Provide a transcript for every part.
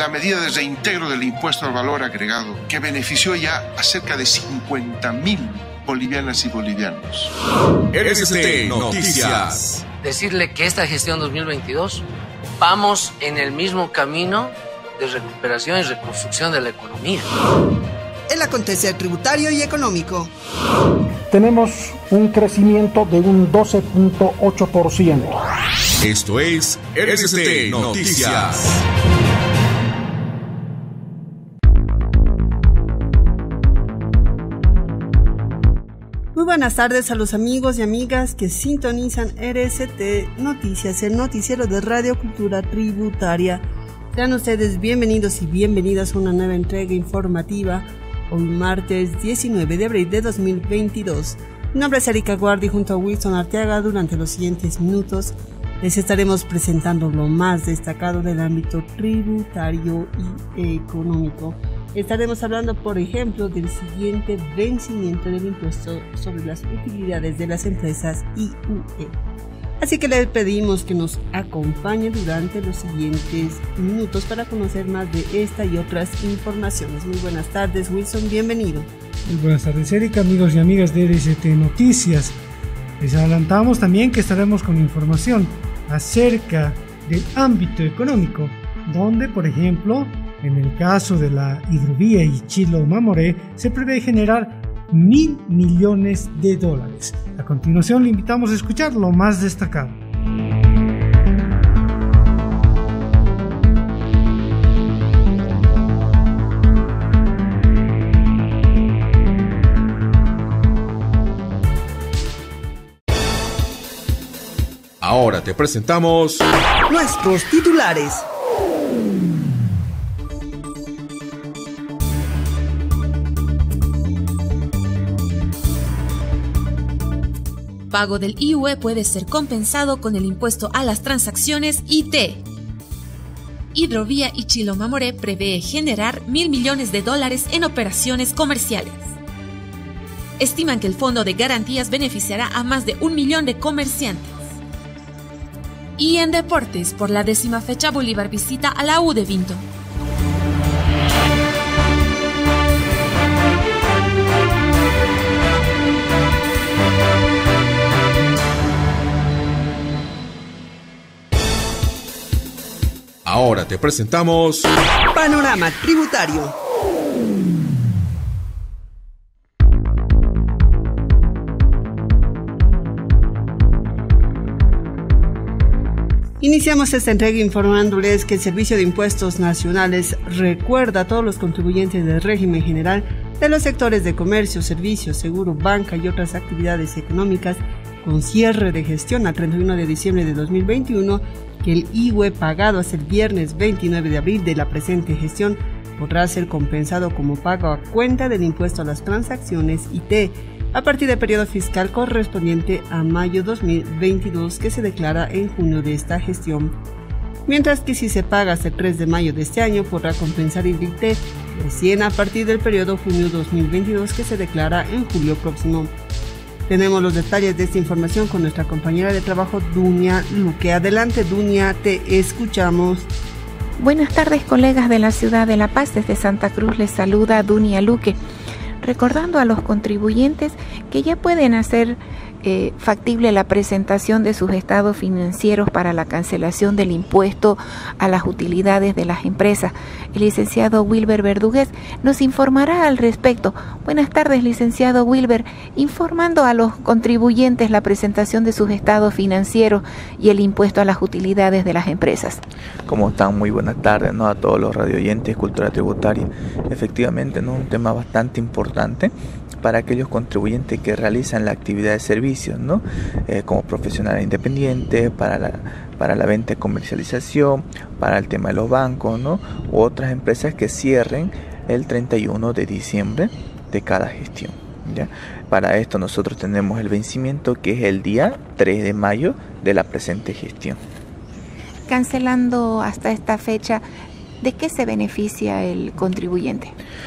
la medida de reintegro del impuesto al valor agregado, que benefició ya a cerca de 50.000 bolivianas y bolivianos. RCC Noticias. Decirle que esta gestión 2022 vamos en el mismo camino de recuperación y reconstrucción de la economía. El acontecer tributario y económico. Tenemos un crecimiento de un 12.8%. Esto es RCC Noticias. Muy buenas tardes a los amigos y amigas que sintonizan RCT Noticias, el noticiero de Radio Cultura Tributaria. Sean ustedes bienvenidos y bienvenidas a una nueva entrega informativa. Hoy martes 19 de abril de 2022. Mi nombre es Erika Guardi junto a Wilson Arteaga. Durante los siguientes minutos les estaremos presentando lo más destacado del ámbito tributario y económico. Estaremos hablando, por ejemplo, del siguiente vencimiento del impuesto sobre las utilidades de las empresas IUE. Así que le pedimos que nos acompañe durante los siguientes minutos para conocer más de esta y otras informaciones. Muy buenas tardes, Wilson, bienvenido. Muy buenas tardes, Erika, amigos y amigas de RCT Noticias. Les adelantamos también que estaremos con información acerca del ámbito económico, donde, por ejemplo, en el caso de la hidrovía Ichilo-Mamoré, se prevé generar 1.000 millones de dólares. A continuación le invitamos a escuchar lo más destacado. Ahora te presentamos nuestros titulares. Pago del IUE puede ser compensado con el impuesto a las transacciones IT. Hidrovía Ichilo-Mamoré prevé generar 1.000 millones de dólares en operaciones comerciales. Estiman que el fondo de garantías beneficiará a más de 1 millón de comerciantes. Y en deportes, por la 10ª fecha, Bolívar visita a la U de Vinto. Ahora te presentamos Panorama Tributario. Iniciamos esta entrega informándoles que el Servicio de Impuestos Nacionales recuerda a todos los contribuyentes del régimen general de los sectores de comercio, servicios, seguro, banca y otras actividades económicas con cierre de gestión al 31 de diciembre de 2021 que el IUE pagado hasta el viernes 29 de abril de la presente gestión podrá ser compensado como pago a cuenta del impuesto a las transacciones IT a partir del periodo fiscal correspondiente a mayo 2022 que se declara en junio de esta gestión. Mientras que si se paga hasta el 3 de mayo de este año podrá compensar el IT recién a partir del periodo junio 2022 que se declara en julio próximo. Tenemos los detalles de esta información con nuestra compañera de trabajo Dunia Luque. Adelante, Dunia, te escuchamos. Buenas tardes, colegas de la ciudad de La Paz. Desde Santa Cruz les saluda Dunia Luque, recordando a los contribuyentes que ya pueden hacer factible la presentación de sus estados financieros para la cancelación del impuesto a las utilidades de las empresas. El licenciado Wilber Verdugués nos informará al respecto. Buenas tardes, licenciado Wilber, informando a los contribuyentes la presentación de sus estados financieros y el impuesto a las utilidades de las empresas. ¿Cómo están? Muy buenas tardes, ¿no? A todos los radioyentes, Cultura Tributaria. Efectivamente, ¿no? Un tema bastante importante para aquellos contribuyentes que realizan la actividad de servicios, ¿no? Como profesionales independientes, para la venta y comercialización, para el tema de los bancos, ¿no? U otras empresas que cierren el 31 de diciembre de cada gestión, ¿ya? Para esto nosotros tenemos el vencimiento que es el día 3 de mayo de la presente gestión. Cancelando hasta esta fecha, ¿de qué se beneficia el contribuyente?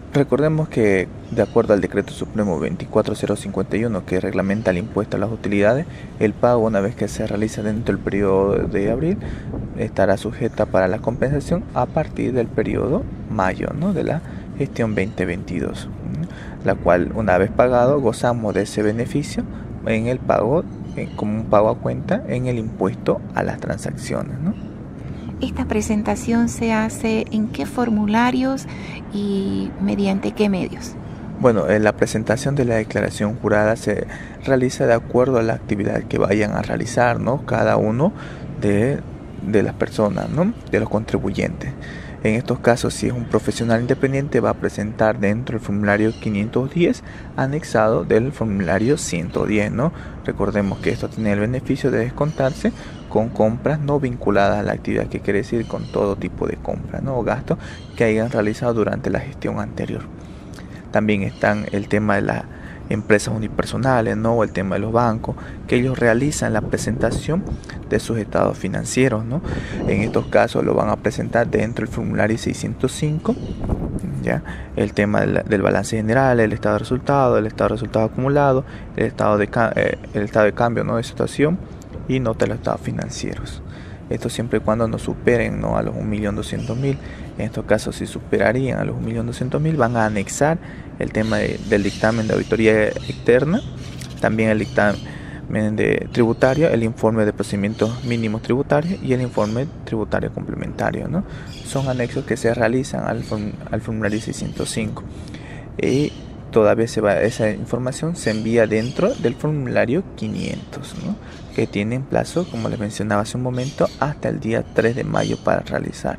Recordemos que de acuerdo al Decreto Supremo 24051 que reglamenta el impuesto a las utilidades, el pago una vez que se realiza dentro del periodo de abril estará sujeta para la compensación a partir del periodo mayo, ¿no?, de la gestión 2022, la cual una vez pagado gozamos de ese beneficio en el pago, como un pago a cuenta en el impuesto a las transacciones, ¿no? ¿Esta presentación se hace en qué formularios y mediante qué medios? Bueno, la presentación de la declaración jurada se realiza de acuerdo a la actividad que vayan a realizar, ¿no?, cada uno de las personas, ¿no?, de los contribuyentes. En estos casos, si es un profesional independiente, va a presentar dentro del formulario 510 anexado del formulario 110, ¿no? Recordemos que esto tiene el beneficio de descontarse con compras no vinculadas a la actividad, que quiere decir con todo tipo de compras, ¿no?, o gastos que hayan realizado durante la gestión anterior. También están el tema de las empresas unipersonales, ¿no?, o el tema de los bancos, que ellos realizan la presentación de sus estados financieros, ¿no? En estos casos lo van a presentar dentro del formulario 605, ¿ya? El tema del balance general, el estado de resultados, el estado de resultados acumulados, el estado de cambio, ¿no?, de situación, y nota de los estados financieros. Esto siempre y cuando no superen, ¿no?, a los 1.200.000. En estos casos, si superarían a los 1.200.000, van a anexar el tema del dictamen de auditoría externa, también el dictamen tributario, el informe de procedimientos mínimos tributarios y el informe tributario complementario, ¿no? Son anexos que se realizan al formulario 605. Y todavía esa información se envía dentro del formulario 500, ¿no?, que tienen plazo, como les mencionaba hace un momento, hasta el día 3 de mayo para realizar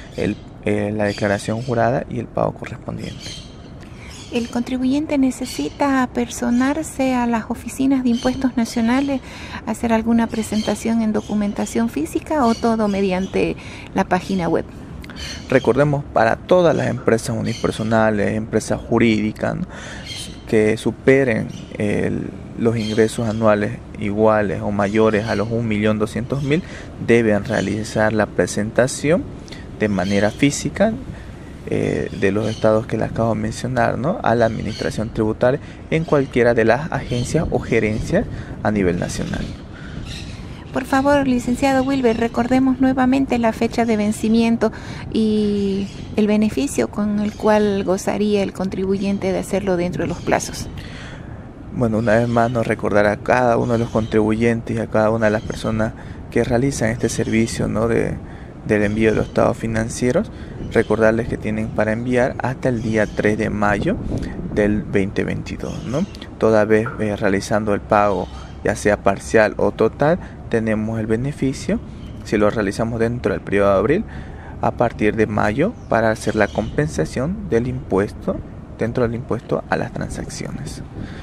la declaración jurada y el pago correspondiente. ¿El contribuyente necesita apersonarse a las oficinas de impuestos nacionales, hacer alguna presentación en documentación física o todo mediante la página web? Recordemos, para todas las empresas unipersonales, empresas jurídicas, ¿no?, que superen los ingresos anuales iguales o mayores a los 1.200.000, deben realizar la presentación de manera física de los estados que les acabo de mencionar, ¿no?, a la administración tributaria en cualquiera de las agencias o gerencias a nivel nacional. Por favor, licenciado Wilber, recordemos nuevamente la fecha de vencimiento y el beneficio con el cual gozaría el contribuyente de hacerlo dentro de los plazos. Bueno, una vez más nos recordar a cada uno de los contribuyentes y a cada una de las personas que realizan este servicio, ¿no?, del envío de los estados financieros, recordarles que tienen para enviar hasta el día 3 de mayo del 2022, ¿no? Toda vez realizando el pago, ya sea parcial o total, tenemos el beneficio, si lo realizamos dentro del periodo de abril, a partir de mayo, para hacer la compensación del impuesto, dentro del impuesto a las transacciones.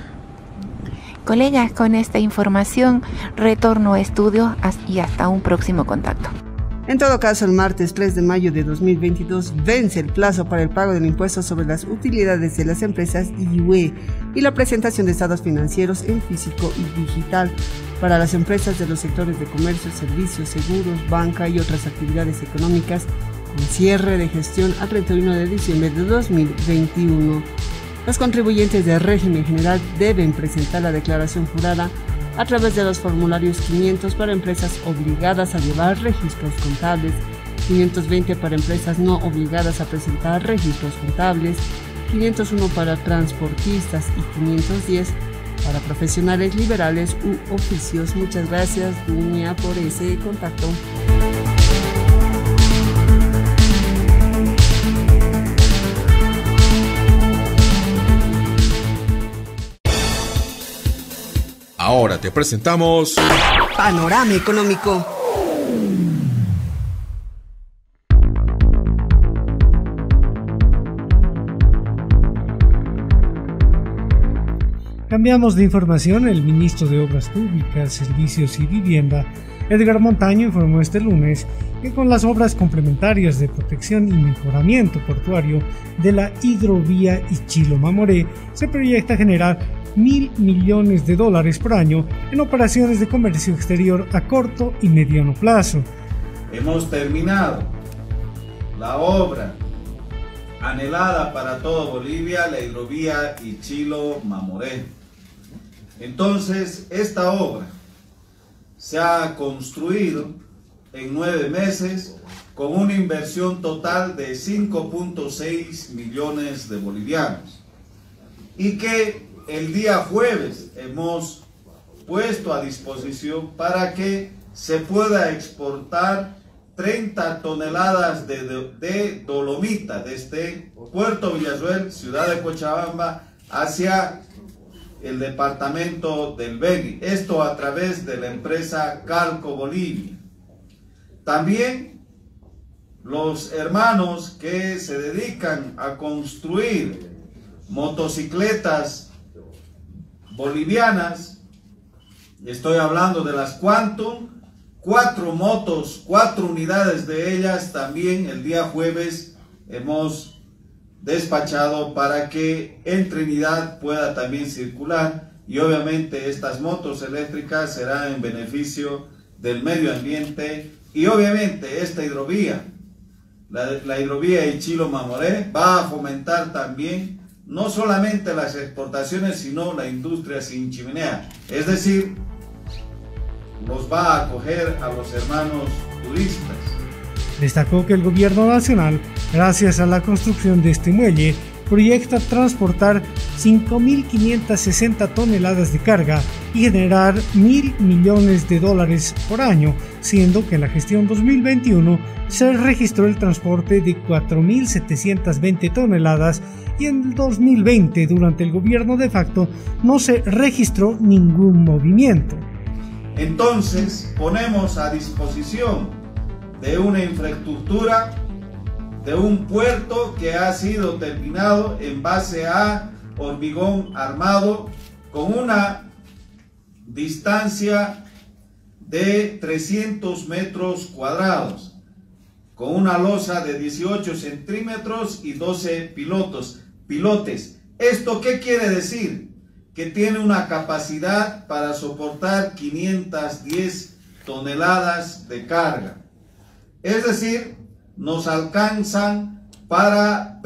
Colegas, con esta información retorno a estudios y hasta un próximo contacto. En todo caso, el martes 3 de mayo de 2022 vence el plazo para el pago del impuesto sobre las utilidades de las empresas IUE y la presentación de estados financieros en físico y digital para las empresas de los sectores de comercio, servicios, seguros, banca y otras actividades económicas con cierre de gestión a 31 de diciembre de 2021. Los contribuyentes de régimen general deben presentar la declaración jurada a través de los formularios 500 para empresas obligadas a llevar registros contables, 520 para empresas no obligadas a presentar registros contables, 501 para transportistas y 510 para profesionales liberales u oficios. Muchas gracias, Dunia, por ese contacto. Ahora te presentamos Panorama Económico. Cambiamos de información. El ministro de Obras Públicas, Servicios y Vivienda, Edgar Montaño, informó este lunes que con las obras complementarias de protección y mejoramiento portuario de la hidrovía Ichilo-Mamoré se proyecta generar $1.000 millones por año en operaciones de comercio exterior a corto y mediano plazo. Hemos terminado la obra anhelada para toda Bolivia, la hidrovía Ichilo-Mamoré. Entonces, esta obra se ha construido en 9 meses con una inversión total de 5.6 millones de bolivianos y que el día jueves hemos puesto a disposición para que se pueda exportar 30 toneladas de dolomita desde Puerto Villasuel, ciudad de Cochabamba, hacia el departamento del Beni. Esto a través de la empresa Calco Bolivia. También los hermanos que se dedican a construir motocicletas bolivianas, estoy hablando de las Quantum, 4 motos, 4 unidades de ellas también el día jueves hemos despachado para que en Trinidad pueda también circular, y obviamente estas motos eléctricas serán en beneficio del medio ambiente, y obviamente esta hidrovía, la hidrovía Ichilo-Mamoré, va a fomentar también no solamente las exportaciones, sino la industria sin chimenea, es decir, nos va a acoger a los hermanos turistas. Destacó que el gobierno nacional, gracias a la construcción de este muelle, proyecta transportar 5.560 toneladas de carga y generar $1.000 millones por año, siendo que en la gestión 2021 se registró el transporte de 4.720 toneladas y en el 2020, durante el gobierno de facto, no se registró ningún movimiento. Entonces, ponemos a disposición de una infraestructura, de un puerto que ha sido terminado en base a hormigón armado con una distancia de 300 metros cuadrados, con una losa de 18 centímetros y 12 pilotes. ¿Esto qué quiere decir? Que tiene una capacidad para soportar 510 toneladas de carga. Es decir, nos alcanzan para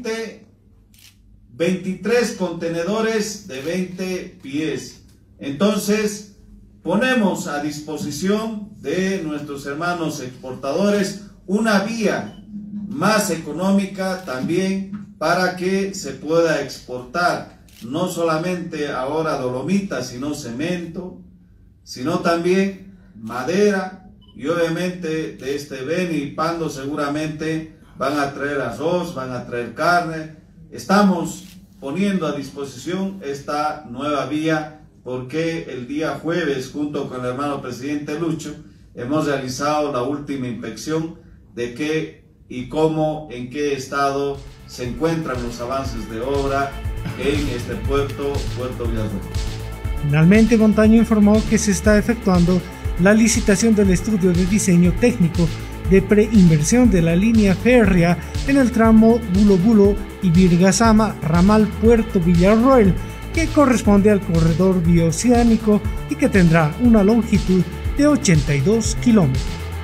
23 contenedores de 20 pies. Entonces, ponemos a disposición de nuestros hermanos exportadores una vía más económica también para que se pueda exportar no solamente ahora dolomita, sino cemento, sino también madera, y obviamente de este Beni y Pando seguramente van a traer arroz, van a traer carne. Estamos poniendo a disposición esta nueva vía porque el día jueves, junto con el hermano presidente Lucho, hemos realizado la última inspección de qué y cómo, en qué estado se encuentran los avances de obra en este Puerto Villasuel. Finalmente, Montaño informó que se está efectuando la licitación del estudio de diseño técnico de preinversión de la línea férrea en el tramo Bulo-Bulo y Virgasama, ramal Puerto Villarroel, que corresponde al corredor bioceánico y que tendrá una longitud de 82 kilómetros.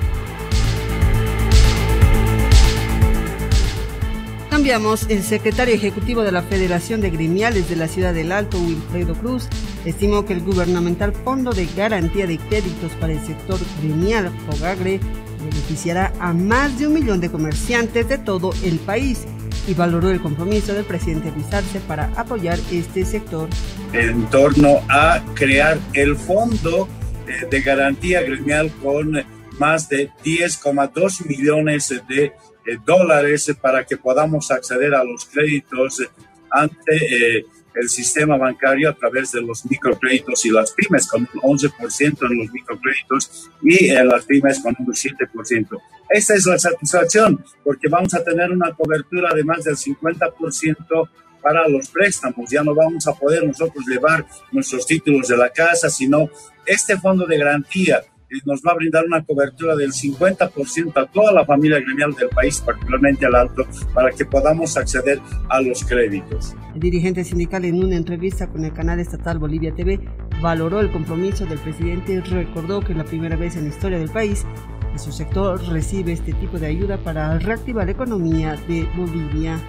Cambiamos. El secretario ejecutivo de la Federación de Gremiales de la Ciudad del Alto, Wilfredo Cruz, estimó que el gubernamental Fondo de Garantía de Créditos para el sector gremial, FOGAGRE, beneficiará a más de 1 millón de comerciantes de todo el país y valoró el compromiso del presidente Luis Arce para apoyar este sector. En torno a crear el Fondo de Garantía Gremial con más de 10,2 millones de dólares para que podamos acceder a los créditos ante el sistema bancario a través de los microcréditos y las pymes, con un 11% en los microcréditos y en las pymes con un 7%. Esta es la satisfacción, porque vamos a tener una cobertura de más del 50% para los préstamos. Ya no vamos a poder nosotros llevar nuestros títulos de la casa, sino este fondo de garantía nos va a brindar una cobertura del 50% a toda la familia gremial del país, particularmente al Alto, para que podamos acceder a los créditos. El dirigente sindical, en una entrevista con el canal estatal Bolivia TV, valoró el compromiso del presidente y recordó que es la primera vez en la historia del país que su sector recibe este tipo de ayuda para reactivar la economía de Bolivia.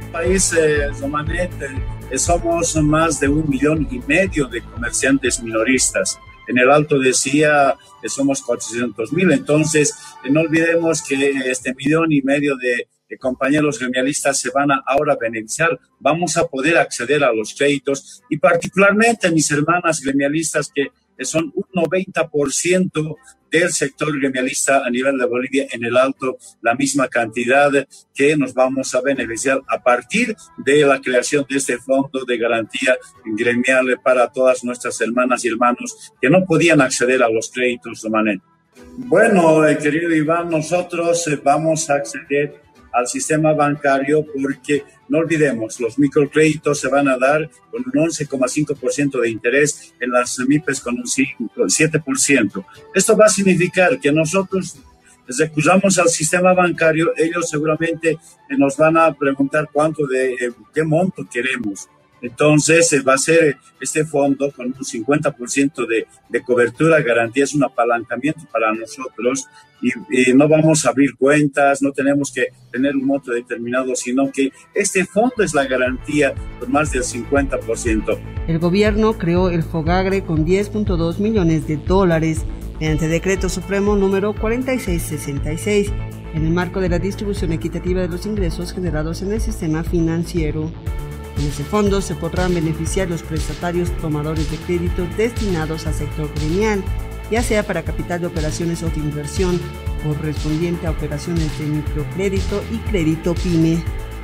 país, Romanet, somos más de 1,5 millones de comerciantes minoristas. En el Alto decía que somos 400,000, entonces no olvidemos que 1,5 millones de compañeros gremialistas se van a ahora beneficiar. Vamos a poder acceder a los créditos y particularmente mis hermanas gremialistas que son un 90% del sector gremialista a nivel de Bolivia en el Alto, la misma cantidad que nos vamos a beneficiar a partir de la creación de este fondo de garantía gremial para todas nuestras hermanas y hermanos que no podían acceder a los créditos de manera. Bueno, querido Iván, nosotros vamos a acceder al sistema bancario porque no olvidemos, los microcréditos se van a dar con un 11,5% de interés, en las MIPES con un 7%. Esto va a significar que nosotros recurramos al sistema bancario, ellos seguramente nos van a preguntar qué monto queremos. Entonces va a ser este fondo con un 50% de cobertura, garantía, es un apalancamiento para nosotros y no vamos a abrir cuentas, no tenemos que tener un monto determinado, sino que este fondo es la garantía por más del 50%. El gobierno creó el FOGAGRE con $10.2 millones mediante Decreto Supremo número 4666 en el marco de la distribución equitativa de los ingresos generados en el sistema financiero. En ese fondo se podrán beneficiar los prestatarios tomadores de crédito destinados al sector gremial, ya sea para capital de operaciones o de inversión, correspondiente a operaciones de microcrédito y crédito PYME.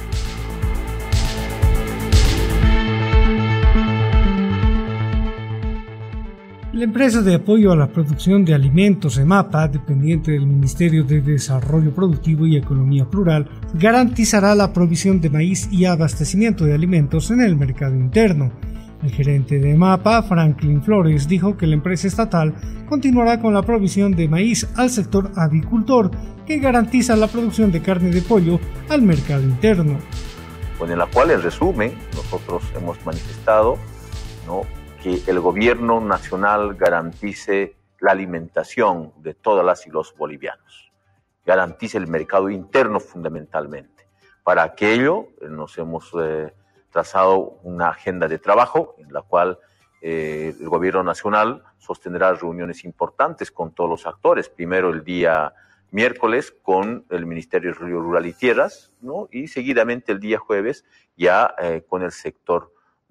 La empresa de apoyo a la producción de alimentos, EMAPA, dependiente del Ministerio de Desarrollo Productivo y Economía Plural, garantizará la provisión de maíz y abastecimiento de alimentos en el mercado interno. El gerente de EMAPA, Franklin Flores, dijo que la empresa estatal continuará con la provisión de maíz al sector avicultor, que garantiza la producción de carne de pollo al mercado interno. En la cual, en resumen, nosotros hemos manifestado, que el gobierno nacional garantice la alimentación de todas las y los bolivianos, garantice el mercado interno fundamentalmente. Para aquello nos hemos trazado una agenda de trabajo en la cual el gobierno nacional sostendrá reuniones importantes con todos los actores. Primero el día miércoles con el Ministerio de Desarrollo Rural y Tierras, y seguidamente el día jueves ya con el sector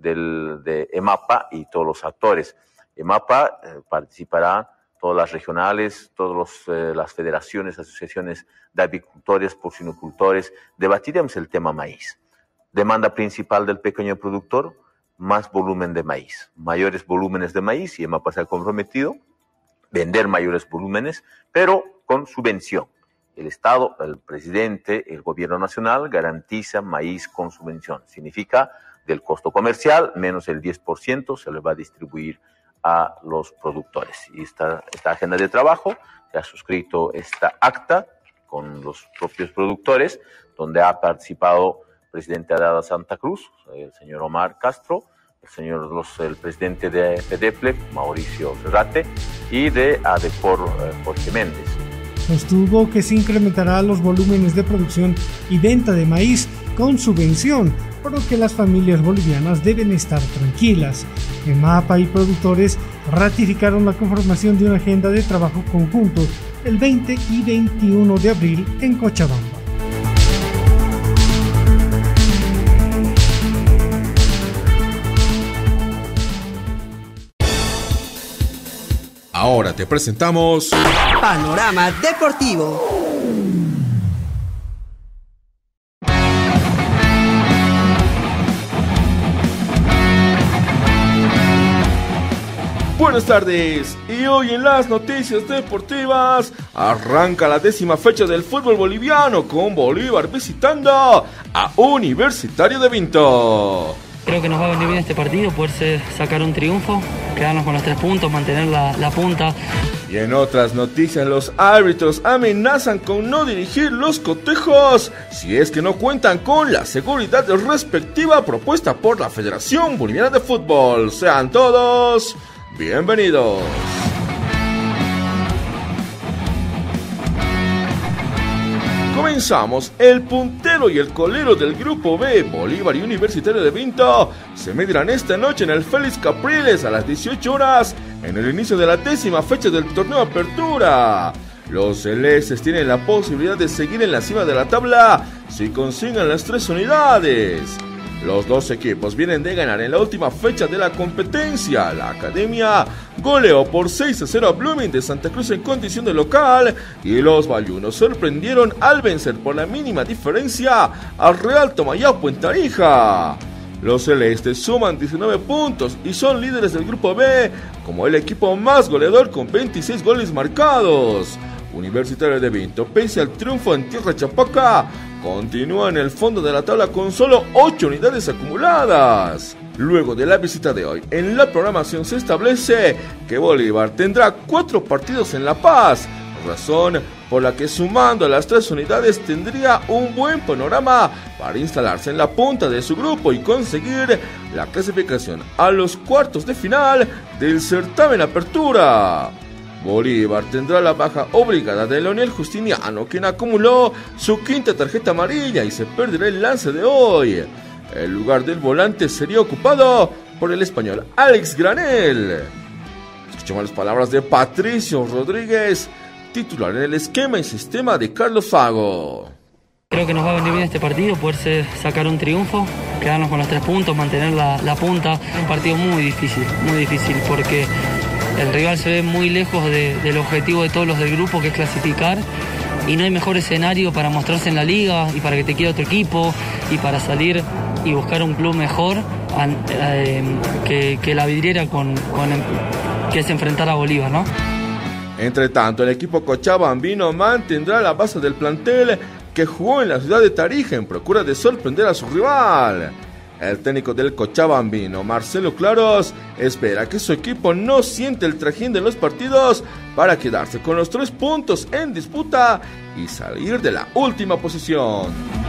de EMAPA y todos los actores. EMAPA participará todas las regionales, todas las federaciones, asociaciones de avicultores, porcinocultores. Debatiremos el tema maíz. Demanda principal del pequeño productor, más volumen de maíz, mayores volúmenes de maíz, y EMAPA se ha comprometido vender mayores volúmenes, pero con subvención. El Estado, el presidente, el gobierno nacional garantiza maíz con subvención. Significa del costo comercial, menos el 10% se le va a distribuir a los productores. Y esta agenda de trabajo, se ha suscrito esta acta con los propios productores, donde ha participado el presidente de ADA Santa Cruz, el señor Omar Castro, el presidente de FEDEPLEC, Mauricio Ferrate, y de ADEPOR, Jorge Méndez. Sostuvo que se incrementará los volúmenes de producción y venta de maíz con subvención, por lo que las familias bolivianas deben estar tranquilas. EMAPA y productores ratificaron la conformación de una agenda de trabajo conjunto el 20 y 21 de abril en Cochabamba. Ahora te presentamos Panorama Deportivo. Buenas tardes, y hoy en las noticias deportivas arranca la 10ª fecha del fútbol boliviano con Bolívar visitando a Universitario de Vinto. Creo que nos va a venir bien este partido, poder sacar un triunfo, quedarnos con los 3 puntos, mantener la punta. Y en otras noticias, los árbitros amenazan con no dirigir los cotejos si es que no cuentan con la seguridad respectiva propuesta por la Federación Boliviana de Fútbol. Sean todos bienvenidos. comenzamos. El puntero y el colero del grupo B, Bolívar y Universitario de Vinto, se medirán esta noche en el Félix Capriles a las 18 horas en el inicio de la 10ª fecha del torneo Apertura. Los celestes tienen la posibilidad de seguir en la cima de la tabla si consiguen las 3 unidades. Los dos equipos vienen de ganar en la última fecha de la competencia. La Academia goleó por 6-0 a Blooming de Santa Cruz en condición de local y los bayunos sorprendieron al vencer por la mínima diferencia al Real Tomayapo en Tarija. Los celestes suman 19 puntos y son líderes del grupo B como el equipo más goleador con 26 goles marcados. Universitario de Vinto, pese al triunfo en Tierra Chapaca, continúa en el fondo de la tabla con solo 8 unidades acumuladas. Luego de la visita de hoy, en la programación se establece que Bolívar tendrá 4 partidos en La Paz, razón por la que sumando las 3 unidades tendría un buen panorama para instalarse en la punta de su grupo y conseguir la clasificación a los cuartos de final del certamen Apertura. Bolívar tendrá la baja obligada de Leonel Justiniano, quien acumuló su 5ª tarjeta amarilla y se perderá el lance de hoy. El lugar del volante sería ocupado por el español Alex Granel. Escuchemos las palabras de Patricio Rodríguez, titular en el esquema y sistema de Carlos Fago. Creo que nos va a venir bien este partido, poderse sacar un triunfo, quedarnos con los 3 puntos, mantener la punta. Un partido muy difícil porque el rival se ve muy lejos del objetivo de todos los del grupo, que es clasificar, y no hay mejor escenario para mostrarse en la liga y para que te quiera otro equipo y para salir y buscar un club mejor que la vidriera que es enfrentar a Bolívar, ¿no? Entre tanto, el equipo cochabambino mantendrá la base del plantel que jugó en la ciudad de Tarija en procura de sorprender a su rival. El técnico del Cochabambino, Marcelo Claros, espera que su equipo no siente el trajín de los partidos para quedarse con los 3 puntos en disputa y salir de la última posición.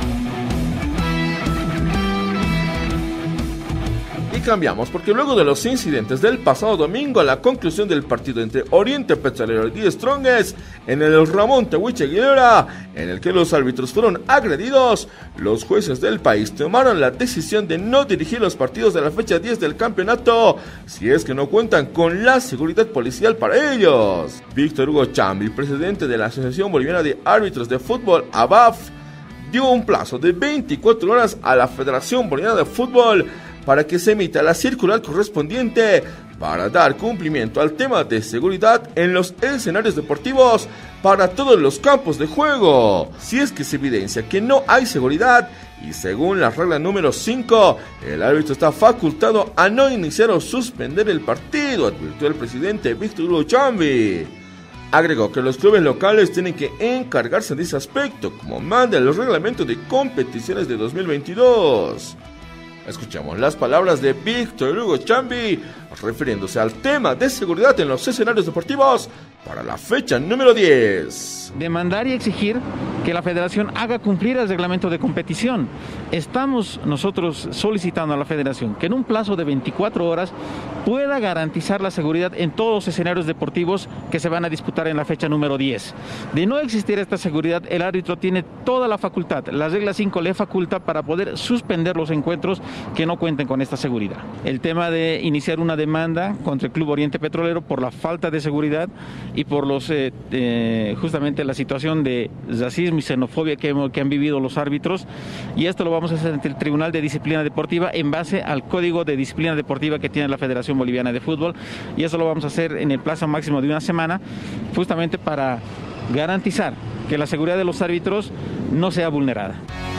Y cambiamos porque luego de los incidentes del pasado domingo a la conclusión del partido entre Oriente Petrolero y The Strongest en el Ramón Tahuiche Aguilera, en el que los árbitros fueron agredidos, los jueces del país tomaron la decisión de no dirigir los partidos de la fecha 10 del campeonato si es que no cuentan con la seguridad policial para ellos. Víctor Hugo Chambi, presidente de la Asociación Boliviana de Árbitros de Fútbol, ABAF, dio un plazo de 24 horas a la Federación Boliviana de Fútbol para que se emita la circular correspondiente para dar cumplimiento al tema de seguridad en los escenarios deportivos para todos los campos de juego. Si es que se evidencia que no hay seguridad y según la regla número 5, el árbitro está facultado a no iniciar o suspender el partido, advirtió el presidente Víctor Hugo Chambi. Agregó que los clubes locales tienen que encargarse de ese aspecto, como manda el reglamento de competiciones de 2022. Escuchamos las palabras de Víctor Hugo Chambi refiriéndose al tema de seguridad en los escenarios deportivos para la fecha número 10. Demandar y exigir que la federación haga cumplir el reglamento de competición. Estamos nosotros solicitando a la federación que en un plazo de 24 horas pueda garantizar la seguridad en todos los escenarios deportivos que se van a disputar en la fecha número 10. De no existir esta seguridad, el árbitro tiene toda la facultad, la regla 5 le faculta para poder suspender los encuentros que no cuenten con esta seguridad. El tema de iniciar una demanda contra el Club Oriente Petrolero por la falta de seguridad y por los justamente la situación de racismo y xenofobia que han vivido los árbitros, y esto lo vamos a hacer ante el Tribunal de Disciplina Deportiva en base al Código de Disciplina Deportiva que tiene la Federación Boliviana de Fútbol, y eso lo vamos a hacer en el plazo máximo de una semana, justamente para garantizar que la seguridad de los árbitros no sea vulnerada.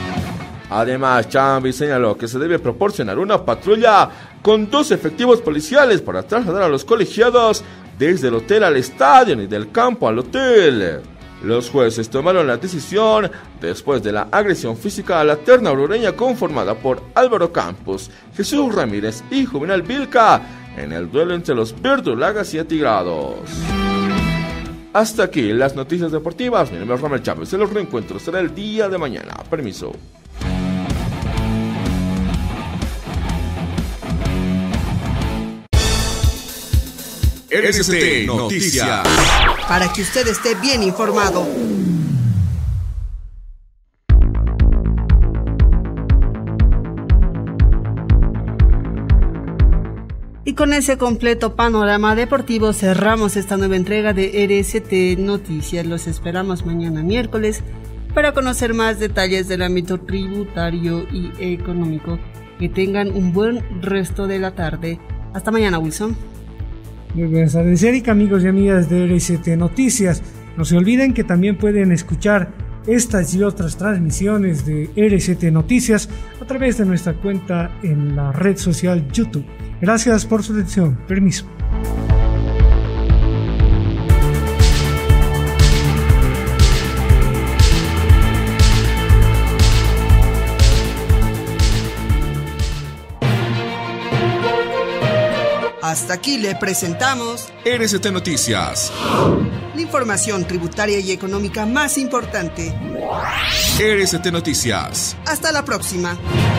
Además, Chambi señaló que se debe proporcionar una patrulla con 2 efectivos policiales para trasladar a los colegiados desde el hotel al estadio y del campo al hotel. Los jueces tomaron la decisión después de la agresión física a la terna auroreña conformada por Álvaro Campos, Jesús Ramírez y Juvenal Vilca en el duelo entre los verdolagas y atigrados. Hasta aquí las noticias deportivas. Mi nombre es Ramel Chávez. El reencuentro será el día de mañana. Permiso. RCT Noticias. Para que usted esté bien informado. con ese completo panorama deportivo cerramos esta nueva entrega de RST Noticias. Los esperamos mañana miércoles para conocer más detalles del ámbito tributario y económico. Que tengan un buen resto de la tarde. Hasta mañana, Wilson. Muy buenas tardes, Erika, amigos y amigas de RST Noticias. No se olviden que también pueden escuchar estas y otras transmisiones de RST Noticias a través de nuestra cuenta en la red social YouTube. Gracias por su atención. Permiso. Hasta aquí le presentamos RST Noticias. La información tributaria y económica más importante. RST Noticias. Hasta la próxima.